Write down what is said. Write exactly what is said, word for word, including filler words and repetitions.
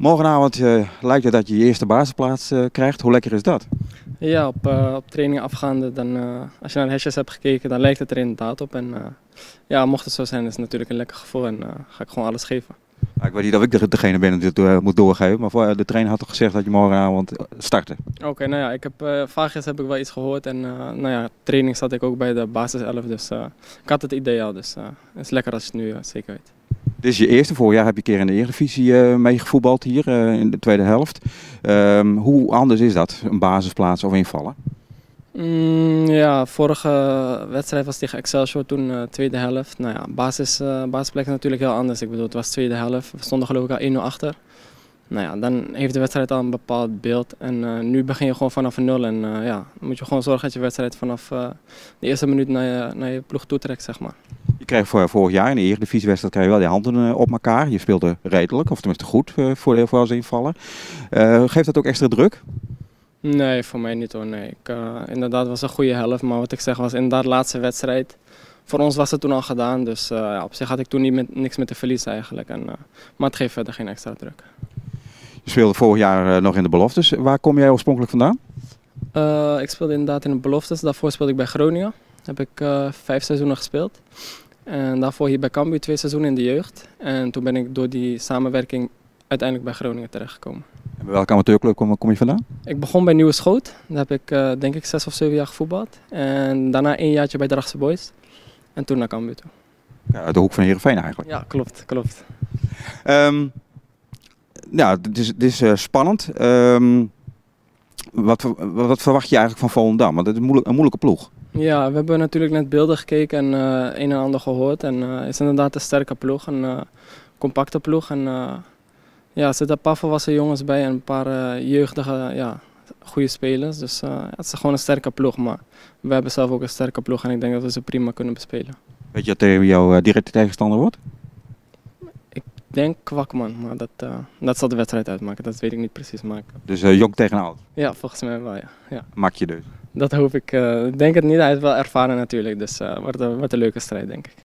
Morgenavond uh, lijkt het dat je je eerste basisplaats uh, krijgt. Hoe lekker is dat? Ja, op, uh, op trainingen afgaande, dan, uh, als je naar de hesjes hebt gekeken, dan lijkt het er inderdaad op. En uh, ja, mocht het zo zijn, is het natuurlijk een lekker gevoel en uh, ga ik gewoon alles geven. Ja, ik weet niet of ik de, degene ben die het uh, moet doorgeven, maar voor, uh, de trainer had toch gezegd dat je morgenavond startte? Oké, okay, nou ja, ik heb, uh, vaagjes heb ik wel iets gehoord en uh, nou ja, training zat ik ook bij de basis elf, dus uh, ik had het idee al, dus uh, het is lekker als je het nu uh, zeker weet. Dit is je eerste, vorig jaar heb je een keer in de Eredivisie uh, meegevoetbald hier uh, in de tweede helft. Um, hoe anders is dat, een basisplaats of invallen? Mm, ja, vorige wedstrijd was tegen Excelsior, toen uh, tweede helft. Nou ja, basis, uh, basisplek is natuurlijk heel anders. Ik bedoel, het was tweede helft, we stonden geloof ik al één nul achter. Nou ja, dan heeft de wedstrijd al een bepaald beeld en uh, nu begin je gewoon vanaf een nul en uh, ja, dan moet je gewoon zorgen dat je wedstrijd vanaf uh, de eerste minuut naar je, naar je ploeg toetrekt, zeg maar. Je kreeg voor, vorig jaar in de Eredivisiewedstrijd kreeg je wel die handen uh, op elkaar. Je speelde redelijk, of tenminste goed uh, voor, voor als invallen. Uh, geeft dat ook extra druk? Nee, voor mij niet hoor. Nee. Ik, uh, inderdaad was een goede helft, maar wat ik zeg was inderdaad de laatste wedstrijd. Voor ons was het toen al gedaan, dus uh, ja, op zich had ik toen niet met, niks met te verliezen eigenlijk. En, uh, maar het geeft verder geen extra druk. Je speelde vorig jaar uh, nog in de beloftes. Waar kom jij oorspronkelijk vandaan? Uh, ik speelde inderdaad in de beloftes. Daarvoor speelde ik bij Groningen. Heb ik uh, vijf seizoenen gespeeld. En daarvoor hier bij Cambuur twee seizoenen in de jeugd. En toen ben ik door die samenwerking uiteindelijk bij Groningen terechtgekomen. En bij welke amateurclub kom, kom je vandaan? Ik begon bij Nieuwe Schoot. Daar heb ik uh, denk ik zes of zeven jaar gevoetbald. En daarna één jaartje bij Drachtse Boys. En toen naar Cambuur toe. Ja, uit de hoek van Heerenveen eigenlijk. Ja, klopt, klopt. Um, ja, het is, het is uh, spannend. Um, wat, wat verwacht je eigenlijk van Volendam? Want het is een, moeilijk, een moeilijke ploeg. Ja, we hebben natuurlijk net beelden gekeken en uh, een en ander gehoord. En uh, het is inderdaad een sterke ploeg, een uh, compacte ploeg. En uh, ja, er zitten een paar volwassen jongens bij en een paar uh, jeugdige, ja, goede spelers. Dus uh, het is gewoon een sterke ploeg, maar we hebben zelf ook een sterke ploeg en ik denk dat we ze prima kunnen bespelen. Weet je wat tegen jouw uh, directe tegenstander wordt? Ik denk Kwakman, maar dat, uh, dat zal de wedstrijd uitmaken, dat weet ik niet precies. Maar... Dus uh, jong tegen oud? Ja, volgens mij wel, ja. ja. Makje dus? Dat hoop ik. Ik uh, denk het niet, hij is wel ervaren natuurlijk, dus het uh, wordt, uh, wordt een leuke strijd denk ik.